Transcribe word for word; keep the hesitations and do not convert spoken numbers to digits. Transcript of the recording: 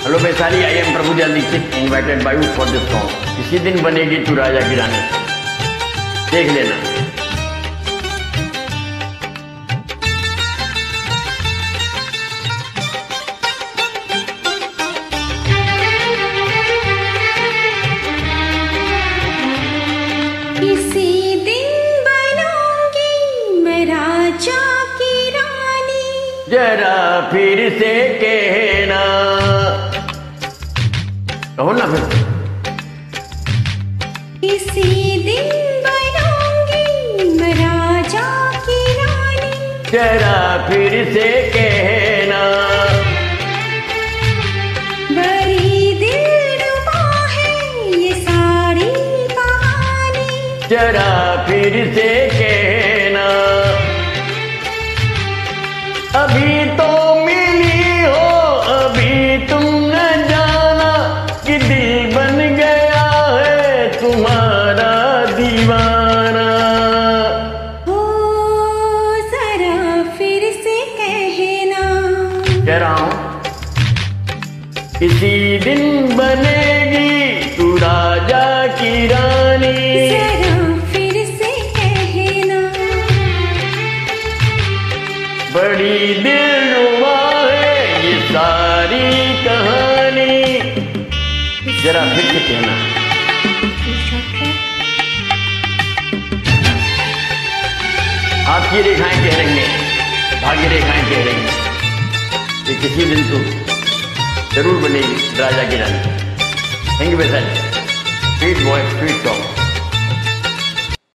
Hello Vaishali, I am Prabhudev Dikshit invited by you for this song. किसी दिन बनेगी तू राजा की रानी, देख लेना। किसी दिन बनूंगी मैं राजा की रानी, जरा फिर से कहना, कहो ना फिर। किसी दिन बनूंगी मैं राजा की रानी, जरा फिर से कहना, बड़ी दिलरुबा है ये सारी कहानी, जरा फिर से कहना। अभी तो मिली हो, अभी तुम न जाना कि दिल बन गया है तुम्हारा दीवाना। हो जरा फिर से कहना, कह रहा हूं किसी दिन बनेगी तू राजा की रानी, जरा फिर से कहना, बड़ी दिलरुबा है ये सारी कहानी, जरा फिर से कहना। आपकी रेखाएं कह रही हैं, भाग्य रेखाएं कह रही हैं कि किसी दिन तू जरूर बनेगी राजा की रानी। Thank you Vaishali, sweet voice sweet song.